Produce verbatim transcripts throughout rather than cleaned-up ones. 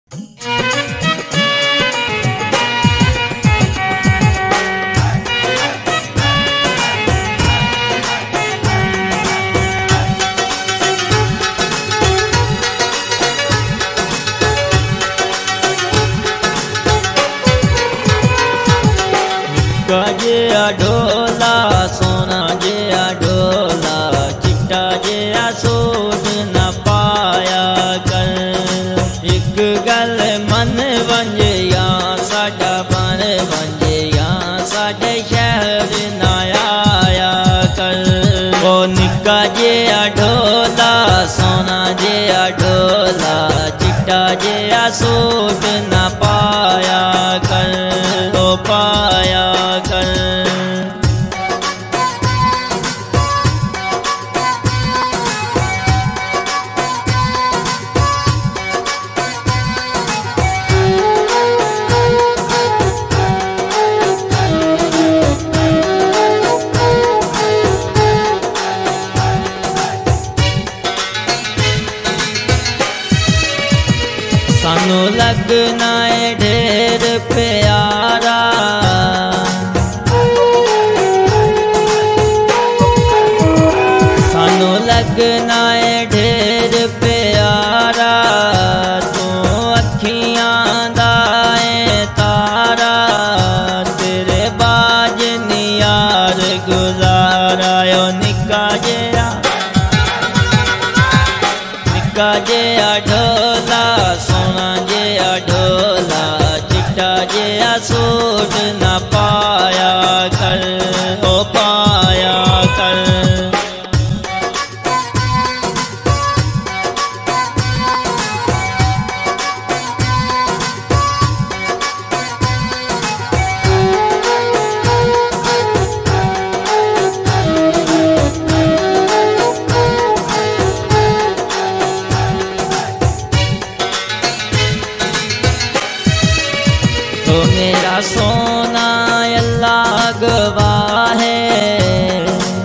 जे ढोला सोना जे ढोला चिट्टा जे सूट न पाया कर। एक गल मन वंजे या साडा बन वंजे या साडे शहर न आया कर। ओ निक्का जे ढोला सोना जे ढोला चिट्टा जे सूट न पाया कर। ओ पाया कर। सानू लगना है ढेर प्यारा सानू लगना है ढेर प्यारा। तू अखियां दा है तारा तेरे बाज नियार गुजारा। ओ निक्का जेहा निक्का जेहा ढोला सोना जे ढोला चिट्टा जे सूट न पाया कर। ओ पाया कर। तो मेरा सोना अल्लाह गवाह है।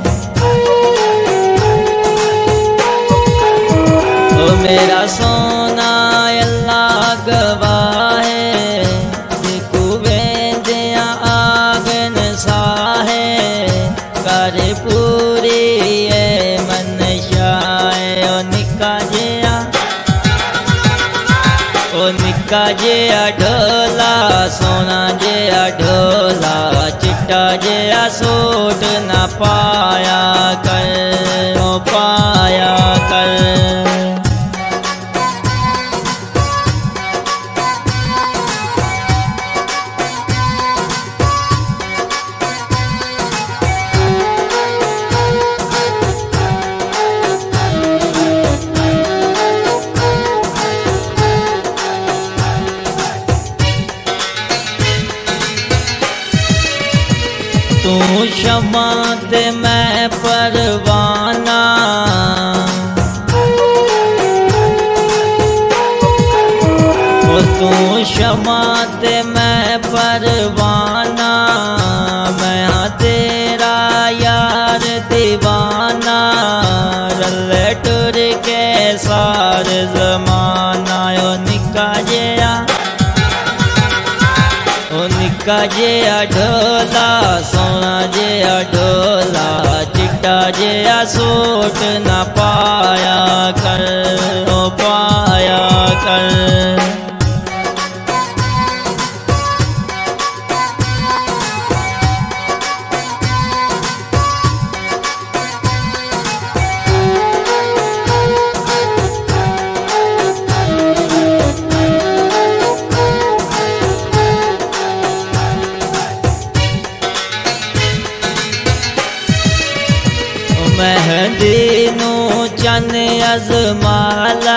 तो मेरा सोना अल्लाह गवाह है। कुवेंदिया आगन साहे कर पूरी है मनशाए। ओ निक्का जेहा ओ निक्का जे ढोला सोना जे ढोला चिट्टा जे सूट न पाया कर। ओ पाया कर। तू शमा ते मैं परवाना ओ तू शमा ते मैं परवाना। मैं हाँ तेरा यार दीवाना रले टुर के सार जमाना। ओ निक्का जेहा ओ निक्का जे ढोला सोना जे ढोला चिट्टा जे सूट न पाया कर। ओ पाया कर। मेहंदी नू चन अजमाला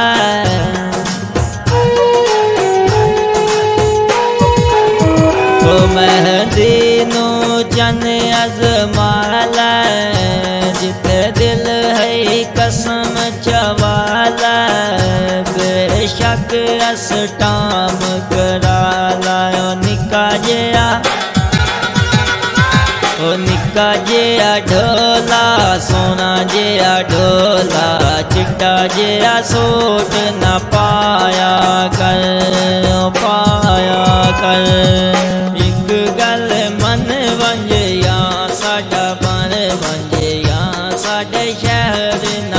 ओ मेहंदी नू चन अजमाला। जिते दिल है कसम चवाला बेशक अस्टाम कराला। ओ निक्का जेहा ओ निक्का फिक्का जिया ढोला सोना जिया ढोला चिट्टा जिया सूट न पाया कर पाया कर। एक गल मन वंजिया साडा बन वंजिया साडे शहर